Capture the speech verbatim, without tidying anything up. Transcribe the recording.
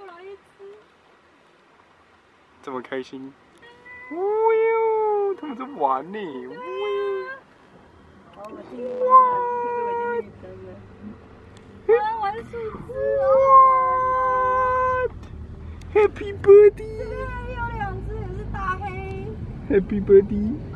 来一只， 这么开心。哦哟，他们在玩呢。哦哟。 好恶心哇！可是我已经绿灯了。啊，玩树枝，好好玩哦 ！Happy birthday！ 这边有两只，也是大黑。 Happy birthday！